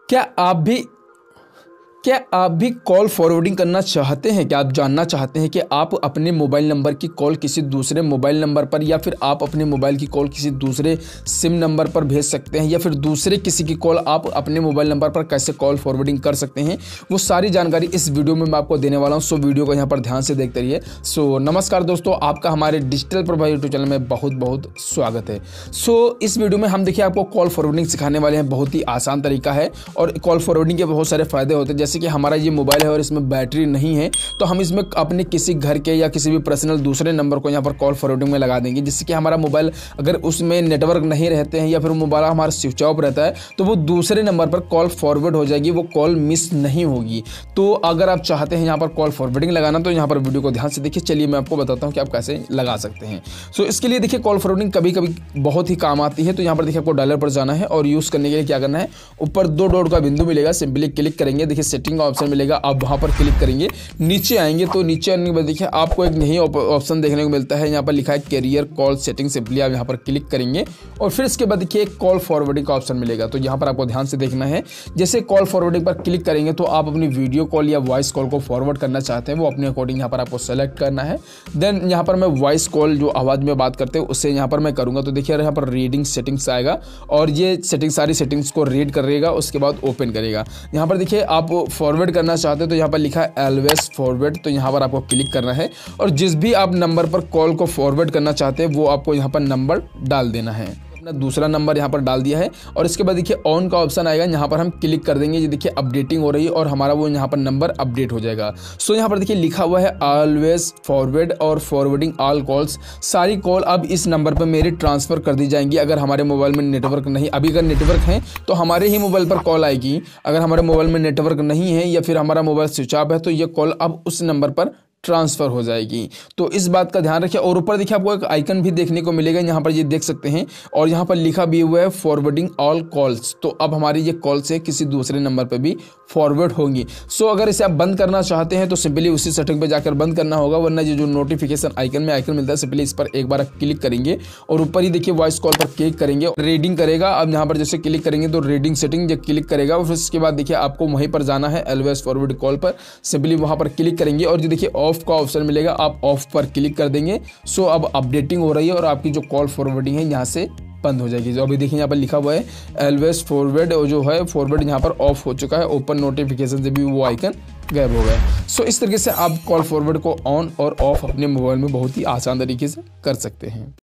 क्या आप भी कॉल फॉरवर्डिंग करना चाहते हैं? क्या आप जानना चाहते हैं कि आप अपने मोबाइल नंबर की कॉल किसी दूसरे मोबाइल नंबर पर या फिर आप अपने मोबाइल की कॉल किसी दूसरे सिम नंबर पर भेज सकते हैं या फिर दूसरे किसी की कॉल आप अपने मोबाइल नंबर पर कैसे कॉल फॉरवर्डिंग कर सकते हैं? वो सारी जानकारी इस वीडियो में मैं आपको देने वाला हूं। सो वीडियो को यहाँ पर ध्यान से देखते रहिए। सो नमस्कार दोस्तों, आपका हमारे डिजिटल प्रभा यूट्यूब चैनल में बहुत बहुत स्वागत है। सो इस वीडियो में हम देखिए आपको कॉल फॉरवर्डिंग सिखाने वाले हैं। बहुत ही आसान तरीका है और कॉल फॉरवर्डिंग के बहुत सारे फायदे होते हैं। जैसे कि हमारा ये मोबाइल है और इसमें बैटरी नहीं है, तो हम इसमें अपने किसी घर के या किसी भी पर्सनल दूसरे नंबर को यहाँ पर कॉल फॉरवर्डिंग में लगा देंगे, जिससे कि हमारा मोबाइल अगर उसमें नेटवर्क नहीं रहते हैं या फिर मोबाइल हमारा स्विच ऑफ रहता है तो वो दूसरे नंबर पर कॉल फॉरवर्ड हो जाएगी, वो कॉल मिस नहीं होगी। तो अगर आप चाहते हैं यहाँ पर कॉल फॉरवर्डिंग लगाना तो यहाँ पर वीडियो को ध्यान से देखिए। चलिए मैं आपको बताता हूँ कि आप कैसे लगा सकते हैं। सो इसके लिए देखिए कॉल फॉरवर्डिंग कभी कभी बहुत ही काम आती है। तो यहाँ पर देखिए आपको डायलर पर जाना है और यूज़ करने के लिए क्या करना है, ऊपर दो डॉट का बिंदु मिलेगा, सिंपली क्लिक करेंगे। देखिए सेटिंग का ऑप्शन मिलेगा, आप वहाँ पर क्लिक करेंगे। नीचे आएंगे तो नीचे आने के बाद देखिए आपको एक नई ऑप्शन देखने को मिलता है। यहाँ पर लिखा है कैरियर कॉल सेटिंग, सिंपली आप यहाँ पर क्लिक करेंगे और फिर इसके बाद देखिए एक कॉल फॉरवर्डिंग का ऑप्शन मिलेगा। तो यहाँ पर आपको ध्यान से देखना है। जैसे कॉल फॉरवर्डिंग पर क्लिक करेंगे तो आप अपनी वीडियो कॉल या वॉइस कॉल को फॉरवर्ड करना चाहते हैं, वो अपने अकॉर्डिंग यहाँ पर आपको सेलेक्ट करना है। देन यहाँ पर मैं वॉइस कॉल जो आवाज़ में बात करते हैं उससे यहाँ पर मैं करूँगा। तो देखिए यहाँ पर रीडिंग सेटिंग्स आएगा और ये सारी सेटिंग्स को रीड करेगा, उसके बाद ओपन करेगा। यहाँ पर देखिए आप फॉरवर्ड करना चाहते हैं तो यहाँ पर लिखा है ऑलवेज फॉरवर्ड, तो यहाँ पर आपको क्लिक करना है और जिस भी आप नंबर पर कॉल को फॉरवर्ड करना चाहते हैं वो आपको यहाँ पर नंबर डाल देना है। अपना दूसरा नंबर यहाँ पर डाल दिया है और इसके बाद देखिए ऑन का ऑप्शन आएगा, यहाँ पर हम क्लिक कर देंगे। ये देखिए अपडेटिंग हो रही है और हमारा वो यहाँ पर नंबर अपडेट हो जाएगा। सो यहाँ पर देखिए लिखा हुआ है ऑलवेज फॉरवर्ड और फॉरवर्डिंग ऑल कॉल्स, सारी कॉल अब इस नंबर पर मेरी ट्रांसफ़र कर दी जाएंगी। अगर हमारे मोबाइल में नेटवर्क नहीं, अभी अगर नेटवर्क है तो हमारे ही मोबाइल पर कॉल आएगी। अगर हमारे मोबाइल में नेटवर्क नहीं है या फिर हमारा मोबाइल स्विच ऑफ है तो ये कॉल अब उस नंबर पर ट्रांसफ़र हो जाएगी। तो इस बात का ध्यान रखिए। और ऊपर देखिए आपको एक आइकन भी देखने को मिलेगा, यहाँ पर ये देख सकते हैं और यहाँ पर लिखा भी हुआ है फॉरवर्डिंग ऑल कॉल्स। तो अब हमारी ये कॉल से किसी दूसरे नंबर पर भी फॉरवर्ड होंगी। सो अगर इसे आप बंद करना चाहते हैं तो सिंपली उसी सेटिंग पे जाकर बंद करना होगा, वरना ये जो नोटिफिकेशन आइकन मिलता है सिंपली इस पर एक बार क्लिक करेंगे और ऊपर ही देखिए वॉइस कॉल पर क्लिक करेंगे, रीडिंग करेगा। अब यहाँ पर जैसे क्लिक करेंगे तो रीडिंग सेटिंग क्लिक करेगा और फिर उसके बाद देखिए आपको वहीं पर जाना है ऑलवेज फॉरवर्ड कॉल पर, सिंपली वहाँ पर क्लिक करेंगे और जो देखिए ऑफ का ऑप्शन मिलेगा, आप ऑफ पर क्लिक कर देंगे। सो अब अपडेटिंग हो रही है और आपकी जो कॉल फॉरवर्डिंग है यहाँ से बंद हो जाएगी। जो अभी देखिए यहाँ पर लिखा हुआ है ऑलवेज फॉरवर्ड और जो है फॉरवर्ड यहाँ पर ऑफ हो चुका है। ओपन नोटिफिकेशन से भी वो आइकन गायब हो गया। सो इस तरीके से आप कॉल फॉरवर्ड को ऑन और ऑफ अपने मोबाइल में बहुत ही आसान तरीके से कर सकते हैं।